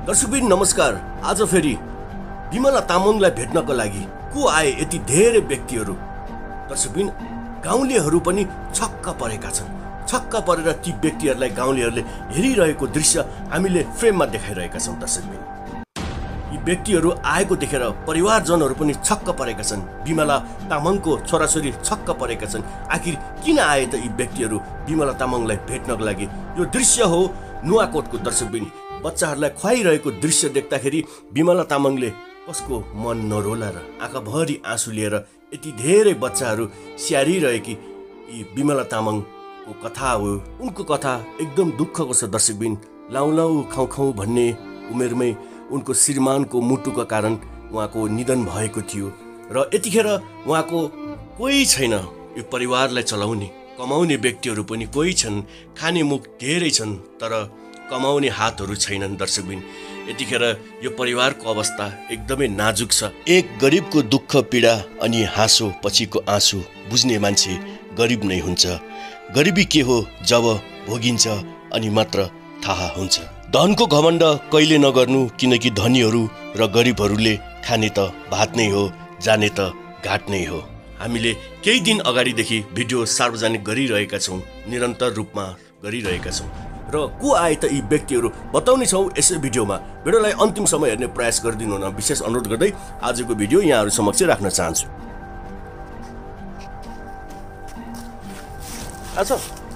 दर्शकबिन नमस्कार। आज फेरि बिमला तामाङलाई भेट्नको लागि को आए यति धेरै व्यक्तिहरू। दर्शकबिन गाउँलेहरू पनि छक्क परेका छन्। छक्क परेर ती व्यक्तिहरूलाई गाउँलेहरूले हेरिरहेको दृश्य हामीले फ्रेममा देखाइरहेका छौँ। दर्शकबिन यी व्यक्तिहरू आएको देखेर परिवारजनहरू पनि छक्क परेका छन्। बिमला तामाङको छोराछोरी छक्क परेका छन्। आखिर किन आए त यी व्यक्तिहरू बिमला तामाङलाई भेट्नको लागि? यो दृश्य हो नुवाकोटको। दर्शकबिन बच्चाहरूलाई खुवाइरहेको दृश्य देख्दाखेरि बिमला तामाङले कसको मन नरोला र आँखाभरि आँसु लिएर यति धेरै बच्चाहरू स्याहारिरहेकी यी बिमला तामाङको कथा हो। उनको कथा एकदम दुःखको छ। दर्शकबिन लाउ लाउ खाउ खाउ भन्ने उमेरमै उनको श्रीमानको मुटुको कारण उहाँको निधन भएको थियो र यतिखेर उहाँको कोही छैन। यो परिवारलाई चलाउने कमाउने व्यक्तिहरू पनि कोही छन्। खाने मुख धेरै छन् तर कमाउने हातहरू छैनन्। दर्शकबिन यतिखेर यो परिवारको अवस्था एकदमै नाजुक छ। एक गरिबको दुःख पीडा अनि हाँसो पछिको आँसु बुझ्ने मान्छे गरिब नै हुन्छ। गरिबी के हो जब भोगिन्छ अनि मात्र थाहा हुन्छ। धनको घमण्ड कहिले नगर्नु, किनकि धनीहरू र गरिबहरूले खाने त भात नै हो, जाने त घाट नै हो। हामीले केही दिन अगाडिदेखि भिडियो सार्वजनिक गरिरहेका छौँ, निरन्तर रूपमा गरिरहेका छौँ र को आए त यी व्यक्तिहरू बताउने छौँ यसै भिडियोमा। भिडियोलाई अन्तिमसम्म हेर्ने प्रयास गरिदिनु हुन विशेष अनुरोध गर्दै आजको भिडियो यहाँहरू समक्ष राख्न चाहन्छु। अच्छा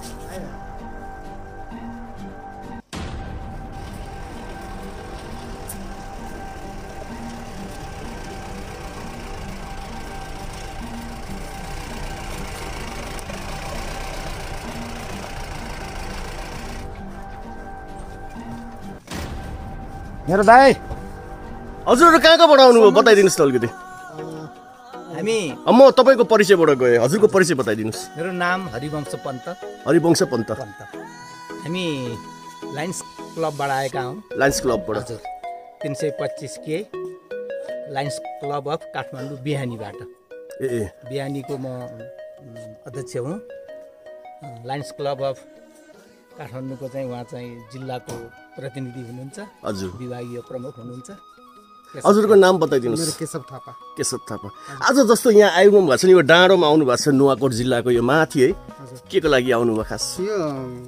मेरो दाइ, हजुरहरू कहाँ कहाँबाट आउनुभयो बताइदिनुहोस् त अलिकति। हामी म तपाईँको परिचयबाट गएँ, हजुरको परिचय बताइदिनुहोस्। मेरो नाम हरिवंश पन्त। हरिवंश पन्त। हामी लायन्स क्लबबाट आएका हौँ। लायन्स क्लबबाट? हजुर, 325 के लायन्स क्लब अफ काठमाडौँ बिहानीबाट। ए बिहानीको म अध्यक्ष हुँ। लायन्स क्लब अफ काठमाडौँको चाहिँ उहाँ चाहिँ जिल्लाको प्रतिनिधि हुनुहुन्छ। हजुर, विभागीय प्रमुख हुनुहुन्छ। हजुरको नाम बताइदिनुहोस्। मेरो केशव थापा। केशव थापा। आज जस्तो यहाँ आउनु भएको छ नि, यो डाँडोमा आउनु भएको छ नुवाकोट जिल्लाको यो माथि है, के को लागि आउनुभयो खास? यो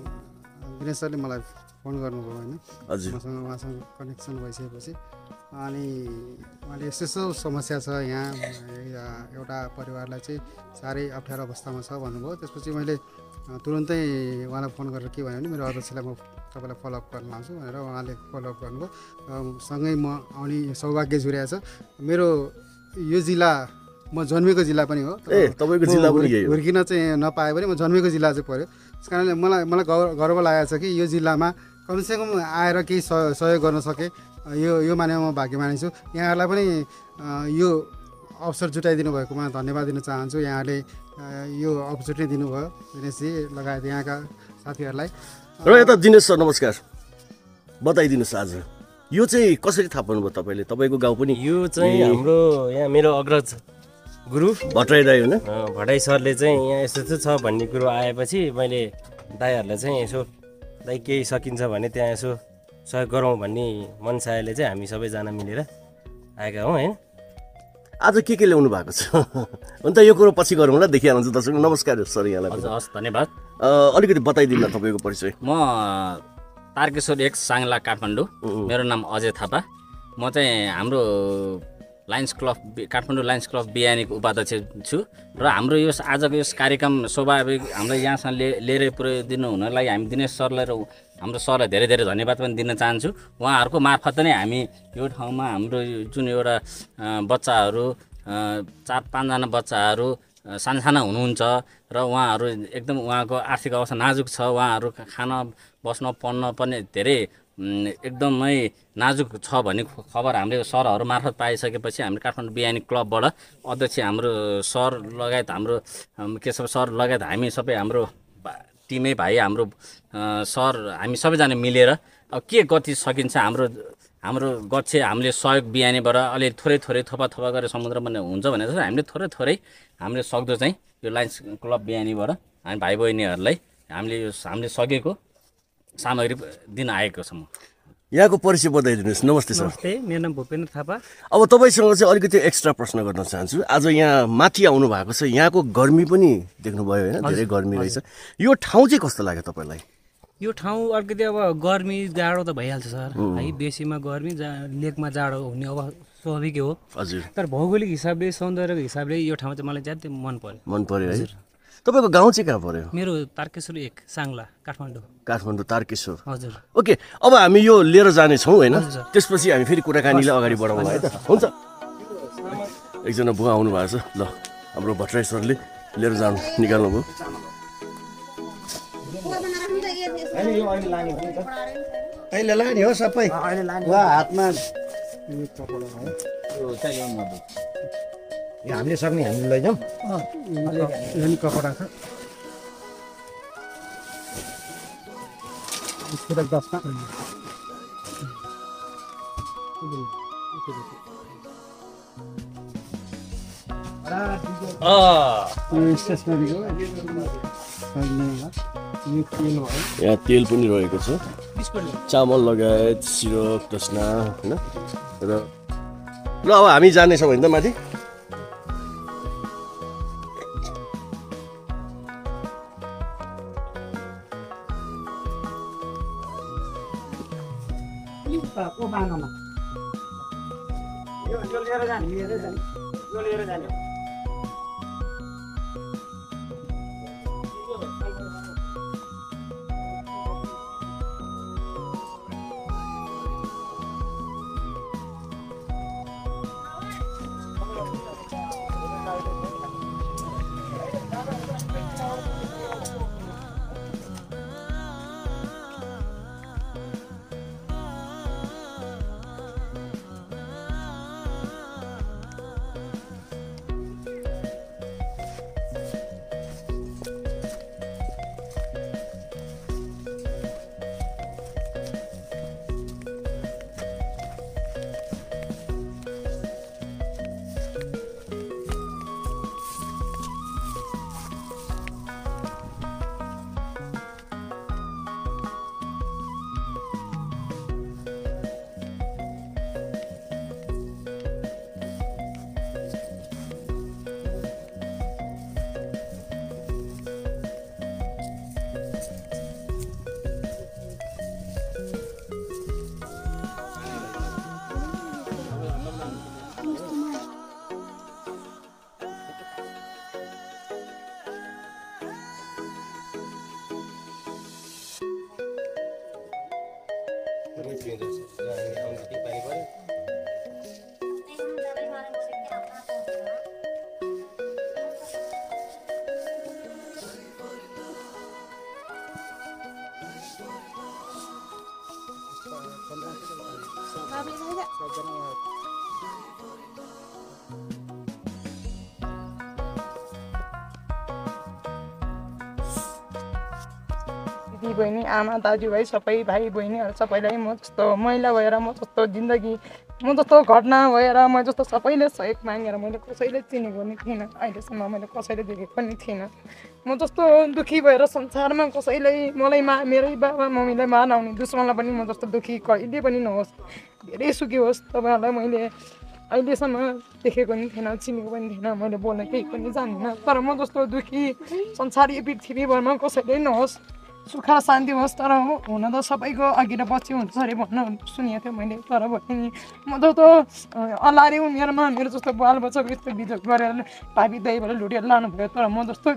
दिनेश सरले मलाई फोन गर्नुभयो होइन। हजुर, मसँग उहाँसँग कनेक्सन भइसकेपछि अनि उहाँले यस्तो यस्तो समस्या छ यहाँ, एउटा परिवारलाई चाहिँ साह्रै अप्ठ्यारो अवस्थामा छ भन्नुभयो। त्यसपछि मैले तुरुन्तै उहाँलाई फोन गरेर के भन्यो भने मेरो अध्यक्षलाई म तपाईँलाई फलोअप गर्न लान्छु भनेर उहाँले फलोअप गर्नुभयो। सँगै म आउने सौभाग्य जुरेको छ। मेरो यो जिल्ला म जन्मेको जिल्ला पनि हो। तपाईँको जिल्ला पनि यही हो? हुर्किन चाहिँ नपाए पनि म जन्मेको जिल्ला चाहिँ पऱ्यो। त्यस कारणले मलाई गर्व लागेको छ कि यो जिल्लामा कमसेकम आएर केही सहयोग गर्न सकेँ। यो मानेमा म भाग्य मानिछु। यहाँहरूलाई पनि यो अवसर जुटाइदिनु भएकोमा धन्यवाद दिन चाहन्छु। यहाँले यो अपर्च्युनिटी दिनुभयो दिनेशजी लगायत यहाँका साथीहरूलाई। र यता दिनेश सर नमस्कार, बताइदिनुहोस् आज यो चाहिँ कसरी थाहा पाउनुभयो तपाईँले? तपाईँको गाउँ पनि? यो चाहिँ हाम्रो यहाँ मेरो अग्रज गुरु भट्टराई दाइ होइन? भट्टराई सरले चाहिँ यहाँ यस्तो यस्तो छ भन्ने कुरो आएपछि मैले दाइहरूलाई चाहिँ यसो दाइ केही सकिन्छ भने त्यहाँ यसो सहयोग गरौँ भन्ने मनसायले चाहिँ हामी सबैजना मिलेर आएका हौँ होइन। आज के ल्याउनु भएको छ? अन्त यो कुरो पछि गरौँ ल, देखिहाल्नुहुन्छ दर्शक। नमस्कार सर, यहाँलाई हस् धन्यवाद। अलिकति बताइदिनु न तपाईँको परिचय। म तारकेश्वर एक साङ्ला काठमाडौँ। मेरो नाम अजय थापा। म चाहिँ हाम्रो lions club Kathmandu lions club बिहानीको उपाध्यक्ष छु र हाम्रो यो आजको यस कार्यक्रम स्वाभाविक हामीलाई यहाँसँग लिएर पुर्याइदिनु हुनलाई हामी दिनेश सरलाई र हाम्रो सरलाई धेरै धेरै धन्यवाद पनि दिन चाहन्छु। उहाँहरूको मार्फत नै हामी यो ठाउँमा हाम्रो जुन एउटा बच्चाहरू 4-5जना बच्चाहरू साना हुनुहुन्छ र उहाँहरू एकदम उहाँको आर्थिक अवस्था नाजुक छ। उहाँहरू खान बस्न पढ्न पनि धेरै एकदमै नाजुक छ भन्ने खबर हामीले सरहरू मार्फत पाइसकेपछि हामीले काठमाडौँ बिहानी क्लबबाट अध्यक्ष हाम्रो सर लगायत हाम्रो केशव सर लगायत हामी सबै हाम्रो टिमै भाइ हाम्रो सर हामी सबैजना मिलेर अब के गति सकिन्छ हाम्रो गच्छ हामीले सहयोग बिहानीबाट अलि थोरै थोपा गरेर समुद्र पनि हुन्छ भनेर हामीले थोरै हामीले सक्दो चाहिँ यो लायन्स क्लब बिहानीबाट हामी भाइ बहिनीहरूलाई हामीले सकेको सामग्री दिन आएको छ। यहाँको परिचय बताइदिनुहोस्। नमस्ते सर। नमस्ते, मेरो नाम भूपेन्द्र थापा। अब तपाईँसँग चाहिँ अलिकति एक्स्ट्रा प्रश्न गर्न चाहन्छु। आज यहाँ माथि आउनु भएको छ, यहाँको गर्मी पनि देख्नुभयो होइन, धेरै गर्मी रहेछ। यो ठाउँ चाहिँ कस्तो लाग्यो तपाईँलाई? यो ठाउँ अलिकति अब गर्मी जाडो त भइहाल्छ सर है, बेसीमा गर्मी लेकमा जाडो हुने अब स्वाभाविकै हो। हजुर। तर भौगोलिक हिसाबले सौन्दर्यको हिसाबले यो ठाउँ चाहिँ मलाई ज्यादै मन पर्यो है। तपाईँको गाउँ चाहिँ कहाँ पर्यो? मेरो तारकेश्वर 1 साङ्ला काठमाडौँ तारकेश्वर। हजुर। ओके, अब हामी यो लिएर जानेछौँ होइन, त्यसपछि हामी फेरि कुराकानीलाई अगाडि बढाउँला है त। हुन्छ। एकजना बुवा आउनु भएको छ, ल हाम्रो भट्टराई सरले लिएर जानु निकाल्नु भयो। अहिले लाने हो सबै वा हातमा हामीले सक्ने हामीले लैजाउँ। कपडा छ यहाँ तेल पनि रहेको छ, चामल लगायत सिरप दसना होइन। र ल अब हामी जानेछौँ होइन त माथि। दिदी बहिनी आमा दाजुभाइ सबै भाइ बहिनीहरू सबैलाई म जस्तो महिला भएर म जस्तो जिन्दगी म जस्तो घटना भएर म जस्तो सबैले सहयोग मागेर मैले कसैले चिनेको पनि थिइनँ, अहिलेसम्म मैले कसैले देखेको पनि थिइनँ। म जस्तो दुःखी भएर संसारमा कसैले मलाई मेरै बाबा मम्मीलाई मार्न दुश्मनलाई पनि म जस्तो दुःखी कहिले पनि नहोस्, धेरै सुखी होस्। तपाईँहरूलाई मैले अहिलेसम्म देखेको पनि थिएन, चिनेको पनि थिएन, मैले बोल्न केही पनि जान्दिनँ। तर म जस्तो दुःखी संसार यो पृथ्वीभरमा कसैले नहोस्, सुख शान्ति होस्। तर हुन त सबैको अघि र पछि हुन्छ अरे भन्न सुनेको थियो मैले। तर पनि म जस्तो अल्लाहले उमेरमा मेरो जस्तो बालबच्चाको यस्तो बिजोग गरेर भाबी दाइबाट लुटेर लानुभयो। तर म जस्तो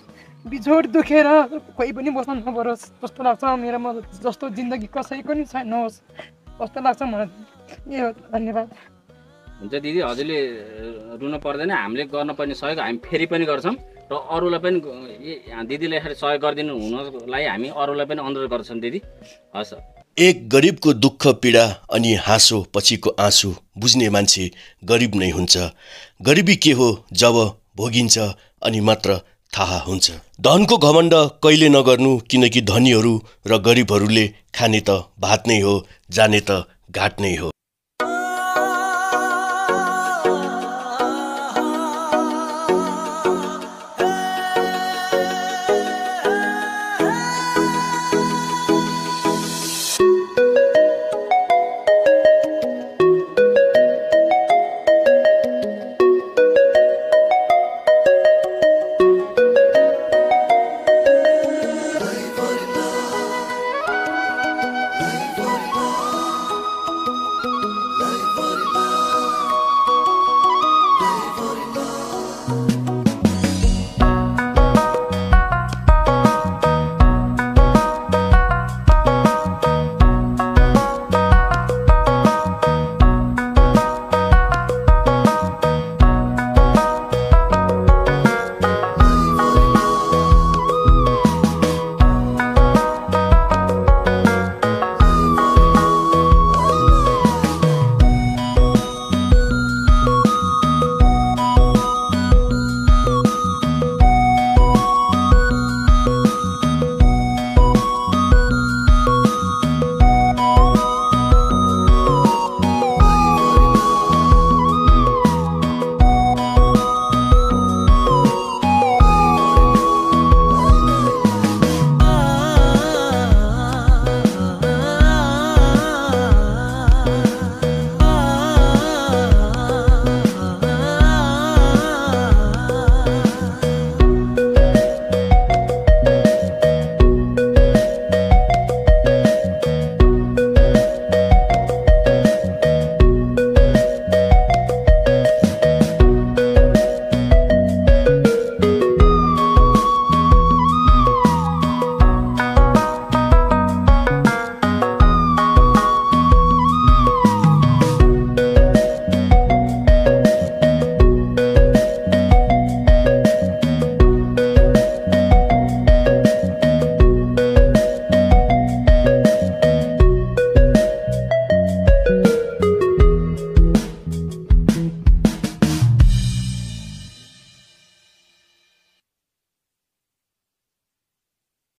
बिछोड दुखेर कोही पनि बस्न नपरोस् जस्तो लाग्छ। मेरो म जस्तो जिन्दगी कसैको नि नहोस् जस्तो लाग्छ मलाई। यो धन्यवाद। हुन्छ दिदी, हजुरले रुन पर्दैन, हामीले गर्नुपर्ने सहयोग हामी फेरि पनि गर्छौँ र अरूलाई पनि दिदीले यसरी सहयोग गरिदिनु हुनलाई हामी अरूलाई पनि अनुरोध गर्छौँ दिदी। हस्। एक गरिबको दुःख पीडा अनि हाँसो पछिको आँसु बुझ्ने मान्छे गरिब नै हुन्छ। गरिबी के हो जब भोगिन्छ अनि मात्र थाहा हुन्छ। धनको घमण्ड कहिले नगर्नु, किनकि धनीहरू र गरिबहरूले खाने त भात नै हो, जाने त घाट नै हो।